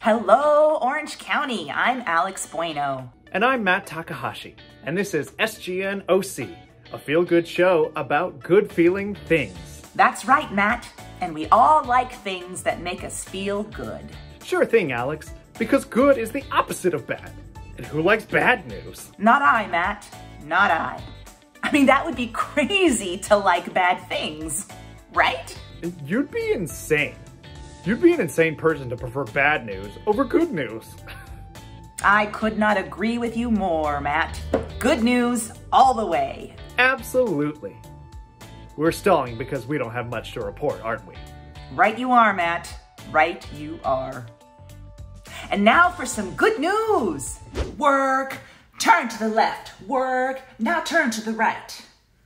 Hello, Orange County. I'm Alex Bueno. And I'm Matt Takahashi. And this is SGN-OC, a feel-good show about good-feeling things. That's right, Matt. And we all like things that make us feel good. Sure thing, Alex, because good is the opposite of bad. And who likes bad news? Not I, Matt. Not I. I mean, that would be crazy to like bad things, right? You'd be insane. You'd be an insane person to prefer bad news over good news. I could not agree with you more, Matt. Good news all the way. Absolutely. We're stalling because we don't have much to report, aren't we? Right you are, Matt. Right you are. And now for some good news. Work, turn to the left. Work, now turn to the right.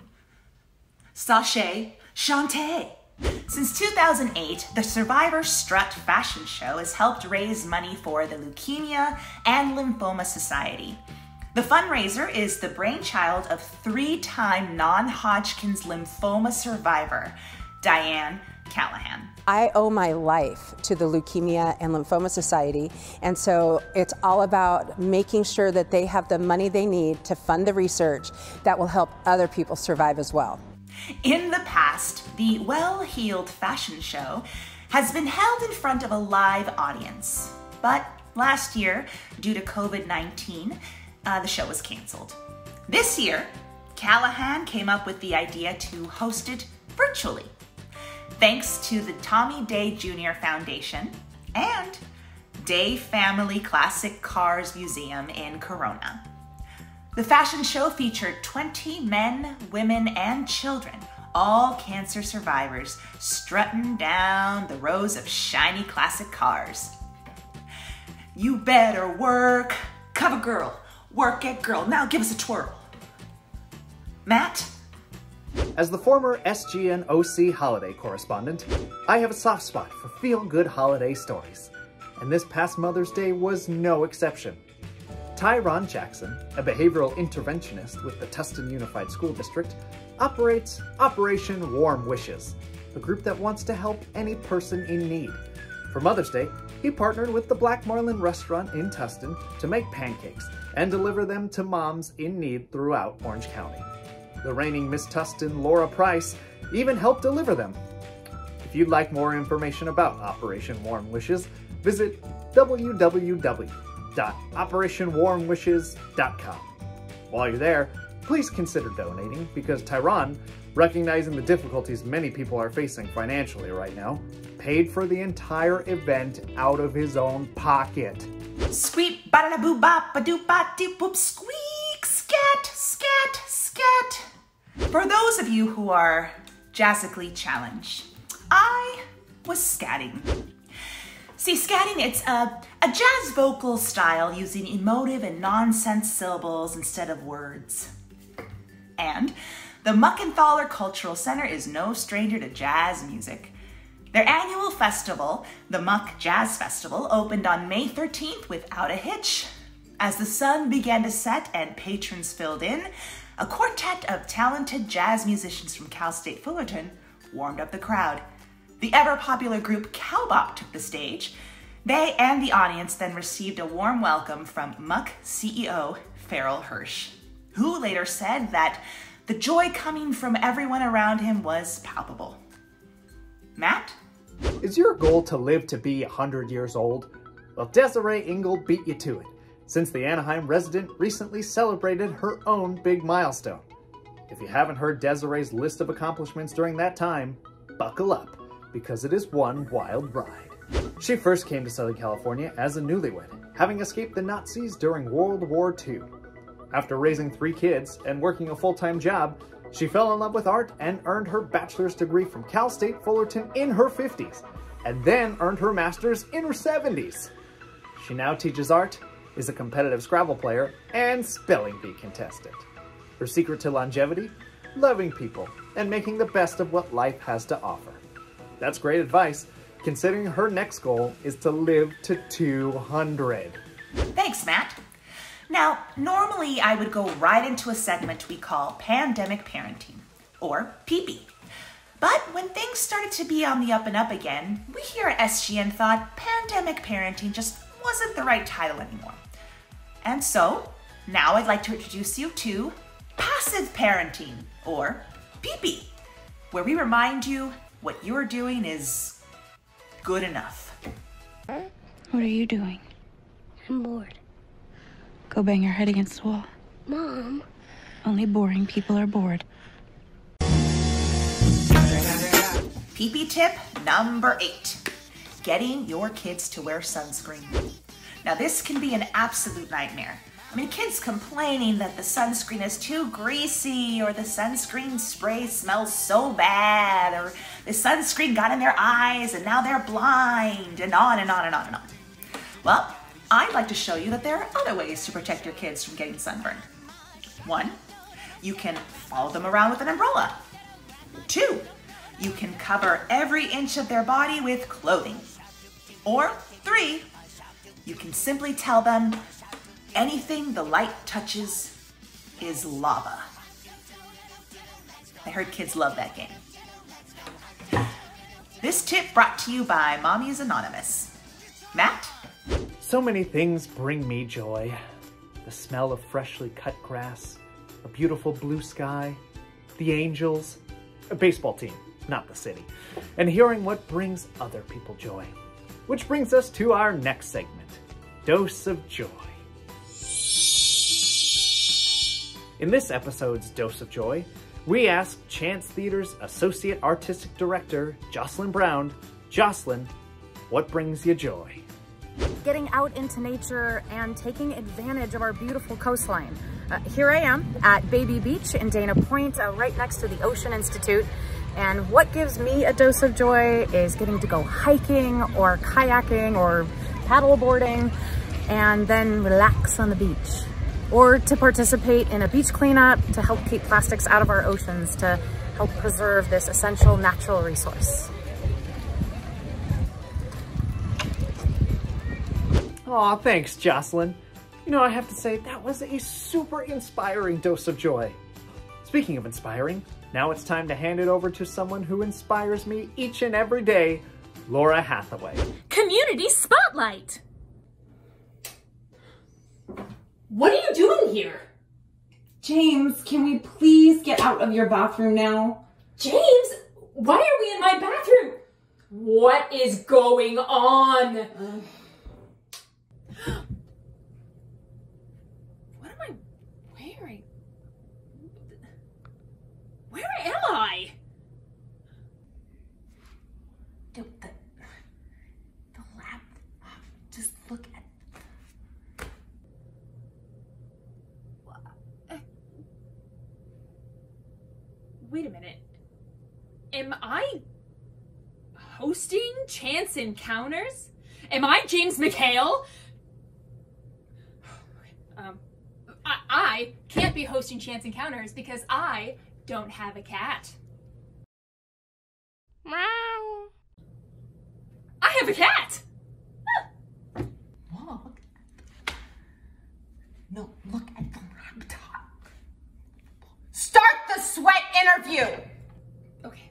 Sachet, chante. Since 2008, the Survivor Strut fashion show has helped raise money for the Leukemia and Lymphoma Society. The fundraiser is the brainchild of three-time non-Hodgkin's lymphoma survivor, Diane Callahan. I owe my life to the Leukemia and Lymphoma Society, and so it's all about making sure that they have the money they need to fund the research that will help other people survive as well. In the past, the Well-Heeled fashion show has been held in front of a live audience. But last year, due to COVID-19, the show was canceled. This year, Callahan came up with the idea to host it virtually, thanks to the Tommy Day Jr. Foundation and Day Family Classic Cars Museum in Corona. The fashion show featured 20 men, women, and children, all cancer survivors, strutting down the rows of shiny classic cars. You better work, cover girl, work it girl, now give us a twirl. Matt? As the former SGN-OC holiday correspondent, I have a soft spot for feel-good holiday stories. And this past Mother's Day was no exception. Tyron Jackson, a behavioral interventionist with the Tustin Unified School District, operates Operation Warm Wishes, a group that wants to help any person in need. For Mother's Day, he partnered with the Black Marlin restaurant in Tustin to make pancakes and deliver them to moms in need throughout Orange County. The reigning Miss Tustin, Laura Price, even helped deliver them. If you'd like more information about Operation Warm Wishes, visit www.operationwarmwishes.com. While you're there, please consider donating because Tyron, recognizing the difficulties many people are facing financially right now, paid for the entire event out of his own pocket. Squeak, ba-da-da-boo, bop-a-doo-ba-doo-boop, squeak, scat, scat, scat. For those of you who are jazzically challenged, I was scatting. See, scatting, it's a jazz vocal style using emotive and nonsense syllables instead of words. And the Muckenthaler Cultural Center is no stranger to jazz music. Their annual festival, the Muck Jazz Festival, opened on May 13th without a hitch. As the sun began to set and patrons filled in, a quartet of talented jazz musicians from Cal State Fullerton warmed up the crowd. The ever-popular group Cowbop took the stage. They and the audience then received a warm welcome from Muck CEO Farrell Hirsch, who later said that the joy coming from everyone around him was palpable. Matt? Is your goal to live to be 100 years old? Well, Desiree Engle beat you to it, since the Anaheim resident recently celebrated her own big milestone. If you haven't heard Desiree's list of accomplishments during that time, buckle up, because it is one wild ride. She first came to Southern California as a newlywed, having escaped the Nazis during World War II. After raising 3 kids and working a full-time job, she fell in love with art and earned her bachelor's degree from Cal State Fullerton in her 50s, and then earned her master's in her 70s. She now teaches art, is a competitive Scrabble player, and spelling bee contestant. Her secret to longevity? Loving people and making the best of what life has to offer. That's great advice, considering her next goal is to live to 200. Thanks, Matt. Now, normally I would go right into a segment we call Pandemic Parenting, or PP. But when things started to be on the up and up again, we here at SGN thought pandemic parenting just wasn't the right title anymore. And so now I'd like to introduce you to passive parenting, or PP, where we remind you what you're doing is good enough. What are you doing? I'm bored. Go bang your head against the wall. Mom. Only boring people are bored. PP tip number 8, getting your kids to wear sunscreen. Now this can be an absolute nightmare. I mean, kids complaining that the sunscreen is too greasy, or the sunscreen spray smells so bad, or the sunscreen got in their eyes and now they're blind, and on and on and on and on. Well, I'd like to show you that there are other ways to protect your kids from getting sunburned. 1, you can follow them around with an umbrella. 2, you can cover every inch of their body with clothing. Or 3, you can simply tell them anything the light touches is lava. I heard kids love that game. This tip brought to you by Mommy is Anonymous. Matt? So many things bring me joy. The smell of freshly cut grass, a beautiful blue sky, the angels, a baseball team, not the city, and hearing what brings other people joy. Which brings us to our next segment, Dose of Joy. In this episode's Dose of Joy, we ask Chance Theater's Associate Artistic Director, Jocelyn Brown, Jocelyn, what brings you joy? Getting out into nature and taking advantage of our beautiful coastline. Here I am at Baby Beach in Dana Point, right next to the Ocean Institute. And what gives me a dose of joy is getting to go hiking or kayaking or paddleboarding and then relax on the beach. Or to participate in a beach cleanup to help keep plastics out of our oceans, to help preserve this essential natural resource. Aw, thanks, Jocelyn. You know, I have to say, that was a super inspiring dose of joy. Speaking of inspiring, now it's time to hand it over to someone who inspires me each and every day, Laura Hathaway. Community Spotlight! What are you doing here? James, can we please get out of your bathroom now? James, why are we in my bathroom? What is going on? What am I wearing? Where am I? The lab, just look at... Wait a minute. Am I hosting Chance Encounters? Am I James McHale? I can't be hosting Chance Encounters because I don't have a cat. Meow. I have a cat! Look. No, look at the laptop. Start the sweat interview! Okay.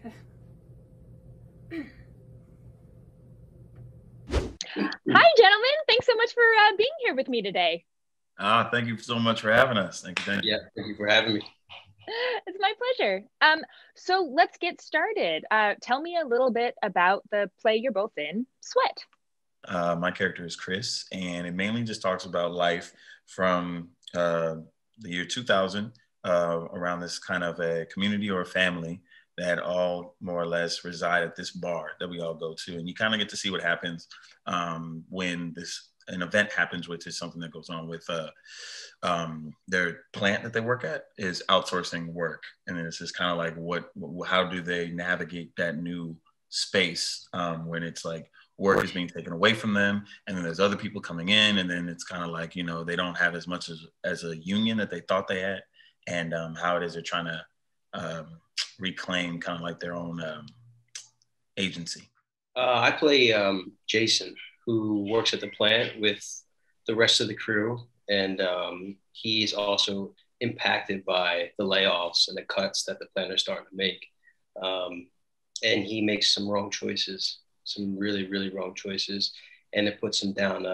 Hi, gentlemen. Thanks so much for being here with me today. Thank you so much for having us. Thank you. Yeah, thank you for having me. It's my pleasure. So let's get started. Tell me a little bit about the play you're both in, Sweat. My character is Chris, and it mainly just talks about life from the year 2000 around this kind of a community or a family that all more or less reside at this bar that we all go to. And you kind of get to see what happens when an event happens, which is something that goes on with their plant that they work at is outsourcing work. And then it's just kind of like, how do they navigate that new space when it's like work is being taken away from them, and then there's other people coming in, and then it's kind of like, you know, they don't have as much as a union that they thought they had, and how it is they're trying to reclaim kind of like their own agency. I play Jason, who works at the plant with the rest of the crew. And he's also impacted by the layoffs and the cuts that the plant are starting to make. And he makes some wrong choices, some really, really wrong choices. And it puts him down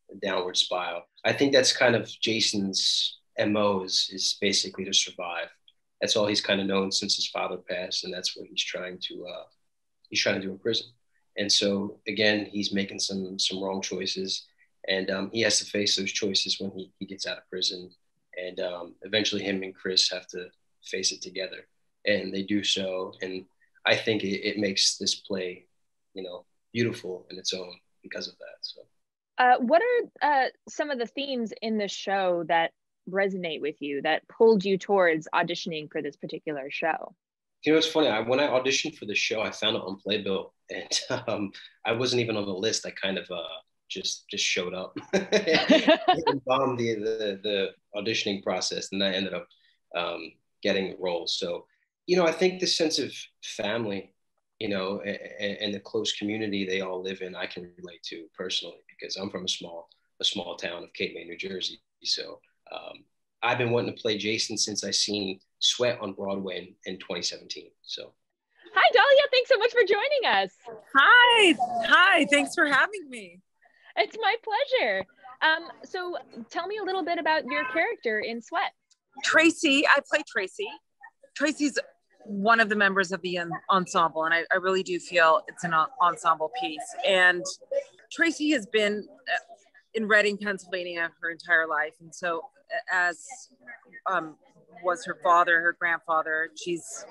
a downward spiral. I think that's kind of Jason's MO is basically to survive. That's all he's kind of known since his father passed, and that's what he's trying to do in prison. And so again, he's making some wrong choices, and he has to face those choices when he gets out of prison. And eventually, him and Chris have to face it together, and they do so. And I think it makes this play, beautiful in its own because of that. So, what are some of the themes in the show that resonate with you, that pulled you towards auditioning for this particular show? It's funny. When I auditioned for the show, I found it on Playbill, and I wasn't even on the list. I kind of just showed up and bombed the auditioning process, and I ended up getting the role. So, I think the sense of family, and the close community they all live in, I can relate to personally, because I'm from a small town of Cape May, New Jersey. So I've been wanting to play Jason since I seen Sweat on Broadway in 2017. So. Hi, Dalia. Thanks so much for joining us. Hi. Thanks for having me. It's my pleasure. So tell me a little bit about your character in Sweat. Tracy, I play Tracy. Tracy's one of the members of the ensemble, and I really do feel it's an ensemble piece. And Tracy has been in Reading, Pennsylvania her entire life. And so as was her father, her grandfather, she's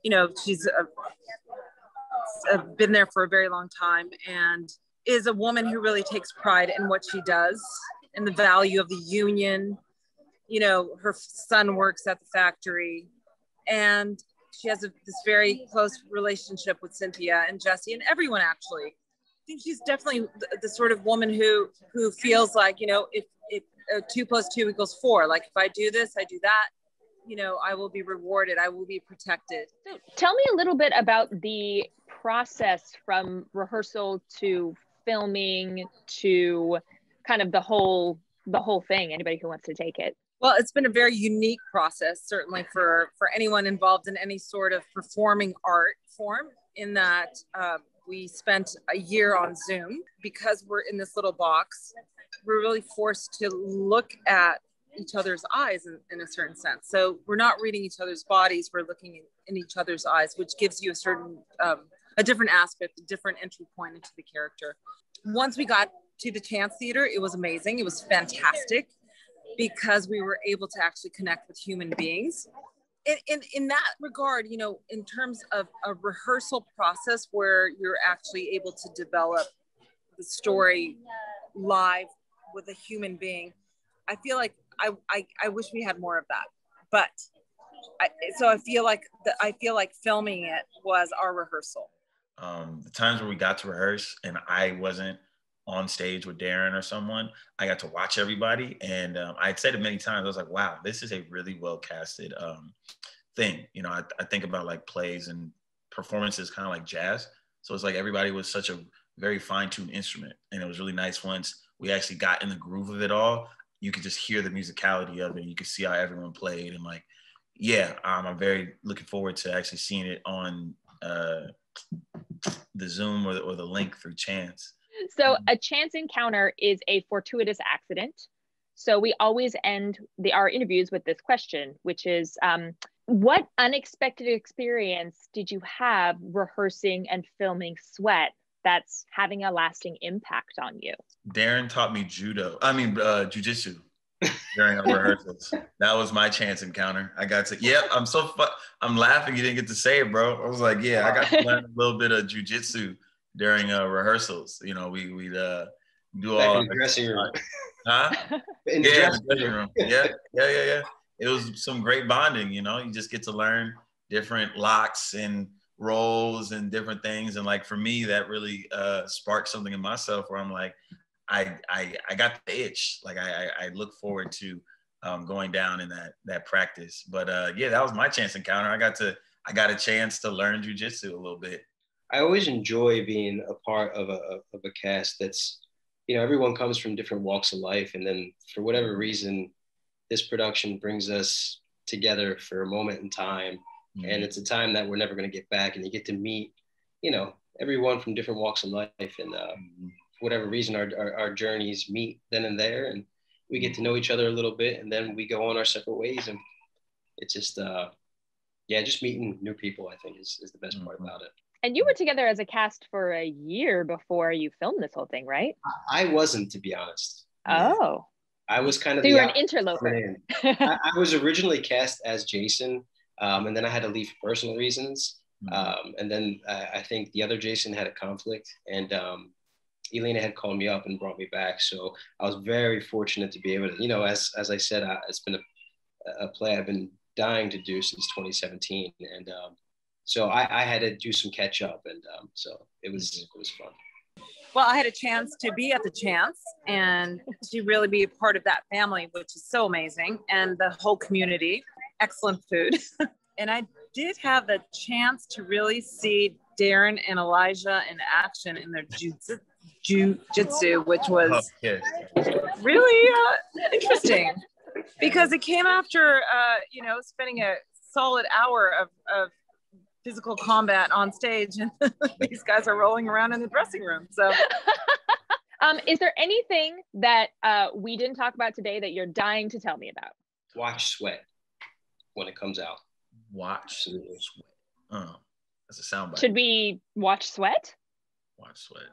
been there for a very long time, and is a woman who really takes pride in what she does and the value of the union. Her son works at the factory, and she has this very close relationship with Cynthia and Jesse and everyone, actually. I think she's definitely the sort of woman who feels like, if 2 + 2 = 4, like if I do this, I do that, I will be rewarded, I will be protected. So tell me a little bit about the process from rehearsal to filming to kind of the whole thing. Anybody who wants to take it. Well, it's been a very unique process, certainly for anyone involved in any sort of performing art form, in that we spent a year on Zoom. Because we're in this little box, we're really forced to look at each other's eyes in a certain sense. So we're not reading each other's bodies, we're looking in each other's eyes, which gives you a certain, a different aspect, a different entry point into the character. Once we got to the Chance Theater, it was amazing. It was fantastic, because we were able to actually connect with human beings. In that regard, in terms of a rehearsal process where you're actually able to develop the story live with a human being, I feel like I wish we had more of that. But I feel like filming it was our rehearsal. The times where we got to rehearse and I wasn't on stage with Darrin or someone, I got to watch everybody. And I'd said it many times, I was like, wow, this is a really well casted thing. I think about like plays and performances kind of like jazz. So it's like everybody was such a very fine-tuned instrument. And it was really nice once we actually got in the groove of it all. You could just hear the musicality of it. You could see how everyone played. And like, yeah, I'm very looking forward to actually seeing it on the Zoom or the link through Chance. So a chance encounter is a fortuitous accident. So we always end our interviews with this question, which is, what unexpected experience did you have rehearsing and filming Sweat that's having a lasting impact on you? Darrin taught me jujitsu during our rehearsals. That was my chance encounter. I got to, I'm laughing you didn't get to say it, bro. I was like, yeah, I got to learn a little bit of jujitsu during rehearsals. We'd do all in the dressing room. Huh? In the dressing room. Yeah. It was some great bonding, you just get to learn different locks and rolls and different things. And like, for me, that really sparked something in myself where I'm like, I got the itch. Like I look forward to going down in that practice. But yeah, that was my chance encounter. I got a chance to learn jujitsu a little bit. I always enjoy being a part of a cast that's, everyone comes from different walks of life. And then for whatever reason, this production brings us together for a moment in time. Mm-hmm. And it's a time that we're never going to get back. And you get to meet, everyone from different walks of life. And whatever reason, our journeys meet then and there, and we get to know each other a little bit, and then we go on our separate ways. And it's just, just meeting new people, I think, is the best part about it. And you were together as a cast for a year before you filmed this whole thing, right? I wasn't, to be honest. Oh. I was kind of so you were an interloper. I was originally cast as Jason, and then I had to leave for personal reasons. And then I think the other Jason had a conflict, and Elena had called me up and brought me back. So I was very fortunate to be able to, as I said, it's been a play I've been dying to do since 2017. And so I had to do some catch up, and so it was fun. Well, I had a chance to be at the Chance and to really be a part of that family, which is so amazing. And the whole community, excellent food. And I did have the chance to really see Darrin and Elijah in action in their jujitsu, which was really interesting, because it came after, spending a solid hour of physical combat on stage, and these guys are rolling around in the dressing room. So, is there anything that we didn't talk about today that you're dying to tell me about? Watch Sweat when it comes out. Watch Sweat. Oh, that's a soundbite. Should we watch Sweat? Watch Sweat.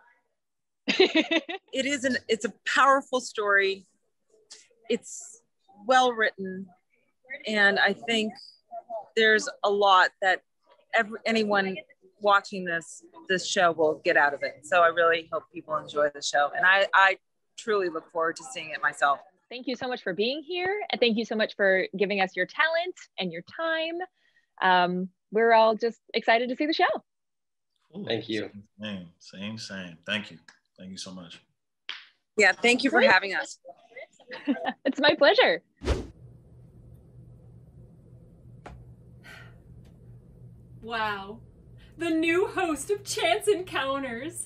It's a powerful story. It's well written, and I think there's a lot that anyone watching this show will get out of it. So I really hope people enjoy the show, and I truly look forward to seeing it myself. Thank you so much for being here, and thank you so much for giving us your talent and your time. We're all just excited to see the show. Cool. Thank you. Same. Thank you so much. Yeah, thank you for having us. It's my pleasure. Wow, the new host of Chance Encounters.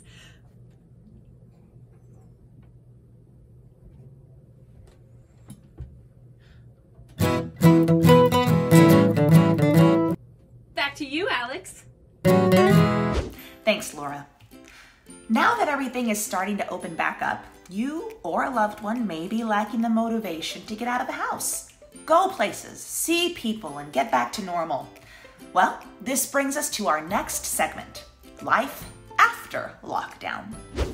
Back to you, Alex. Thanks, Laura. Now that everything is starting to open back up, you or a loved one may be lacking the motivation to get out of the house, go places, see people, and get back to normal. Well, this brings us to our next segment, Life After Lockdown.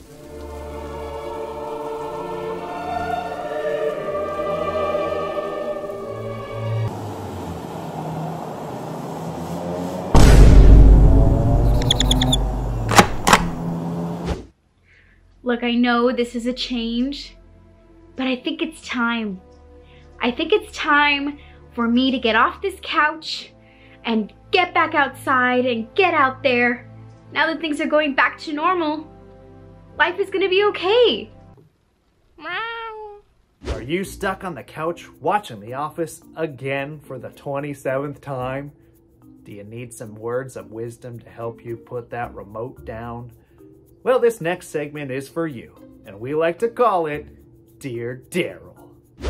Look, I know this is a change, but I think it's time. I think it's time for me to get off this couch and get back outside and get out there. Now that things are going back to normal, life is gonna be okay. Are you stuck on the couch watching The Office again for the 27th time? Do you need some words of wisdom to help you put that remote down? Well, this next segment is for you, and we like to call it Dear Darryl.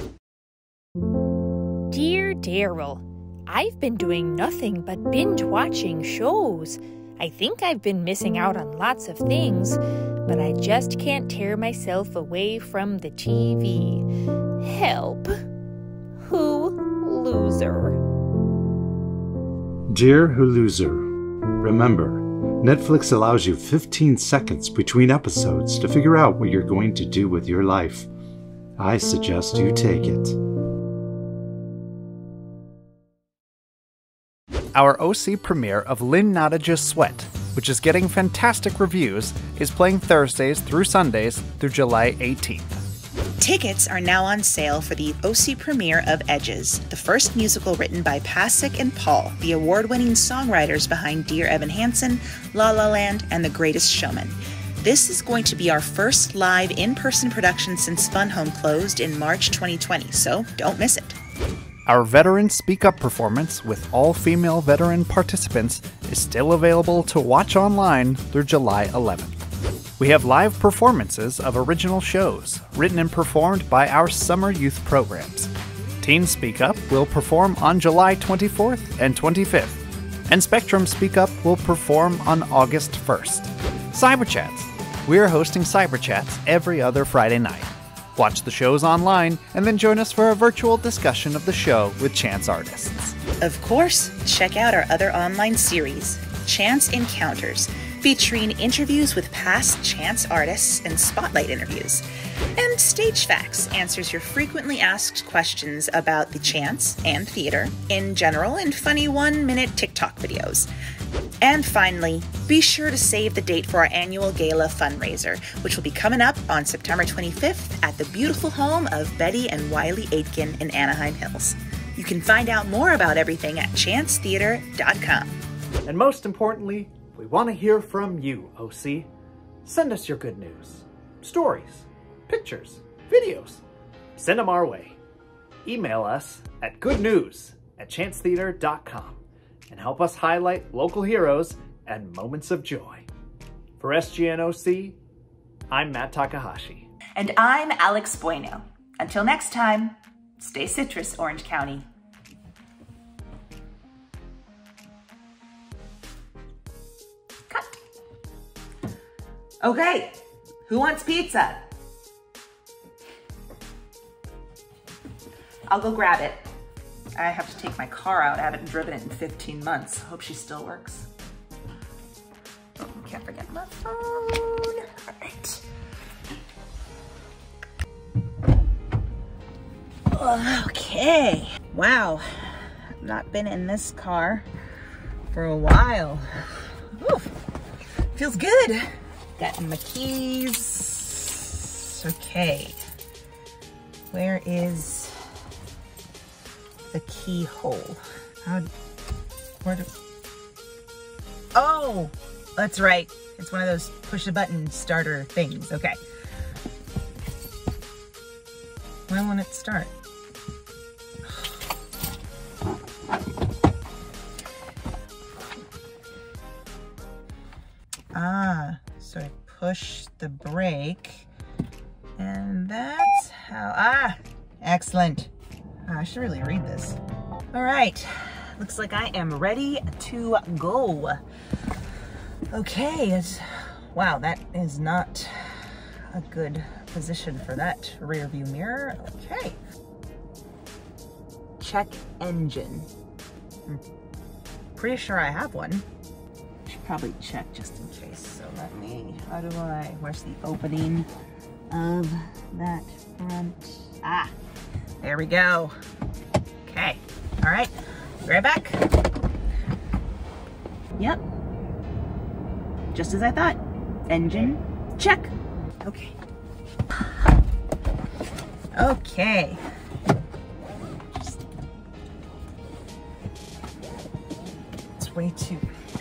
Dear Darryl, I've been doing nothing but binge watching shows. I think I've been missing out on lots of things, but I just can't tear myself away from the TV. Help. Who loser? Dear Who Loser, remember, Netflix allows you 15 seconds between episodes to figure out what you're going to do with your life. I suggest you take it. Our OC premiere of Lynn Nottage's Sweat, which is getting fantastic reviews, is playing Thursdays through Sundays through July 18th. Tickets are now on sale for the OC premiere of Edges, the first musical written by Pasek and Paul, the award-winning songwriters behind Dear Evan Hansen, La La Land, and The Greatest Showman. This is going to be our first live in-person production since Fun Home closed in March 2020, so don't miss it. Our Veteran Speak Up performance with all female veteran participants is still available to watch online through July 11th. We have live performances of original shows, written and performed by our summer youth programs. Teen Speak Up will perform on July 24th and 25th, and Spectrum Speak Up will perform on August 1st. Cyber Chats. We're hosting cyber chats every other Friday night. Watch the shows online and then join us for a virtual discussion of the show with Chance artists. Of course, check out our other online series, Chance Encounters, featuring interviews with past Chance artists and spotlight interviews. And Stage Facts answers your frequently asked questions about the Chance and theater in general in funny 1-minute TikTok videos. And finally, be sure to save the date for our annual gala fundraiser, which will be coming up on September 25th at the beautiful home of Betty and Wiley Aitken in Anaheim Hills. You can find out more about everything at chancetheater.com. And most importantly, we want to hear from you, OC. Send us your good news, stories, pictures, videos. Send them our way. Email us at goodnews@chancetheater.com and help us highlight local heroes and moments of joy. For SGN-OC, I'm Matt Takahashi. And I'm Alex Bueno. Until next time, stay citrus, Orange County. Cut. Okay, who wants pizza? I'll go grab it. I have to take my car out. I haven't driven it in 15 months. Hope she still works. Oh, can't forget my phone. All right. Okay. Wow. I've not been in this car for a while. Ooh, feels good. Got my keys. Okay. Where is the keyhole? Oh, that's right. It's one of those push a button starter things. Okay. Why won't it start? So I push the brake and that's how, excellent. I should really read this. All right, looks like I am ready to go. Okay, wow, that is not a good position for that rear view mirror. Okay. Check engine. I'm pretty sure I have one. Should probably check just in case. So let me, where's the opening of that front? There we go. Okay, all right, be right back. Yep, just as I thought. Engine, check. Okay. Okay. It's way too...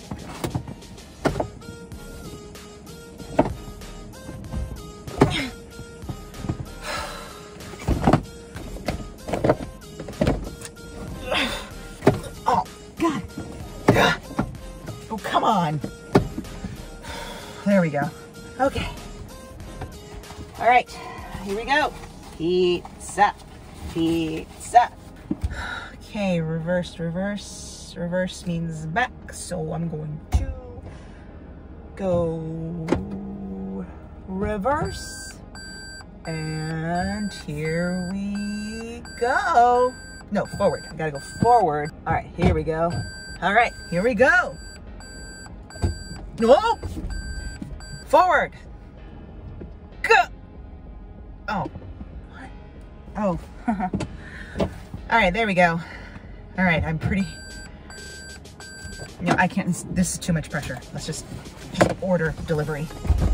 There we go. Okay. All right, here we go. Pizza, pizza. Okay, reverse, reverse. Reverse means back, so I'm going to go reverse. And here we go. No, forward. I gotta go forward. All right, here we go. All right, here we go. No! Forward! Go! Oh. What? Oh. Alright, there we go. Alright, I'm pretty... No, I can't... This is too much pressure. Let's just order delivery.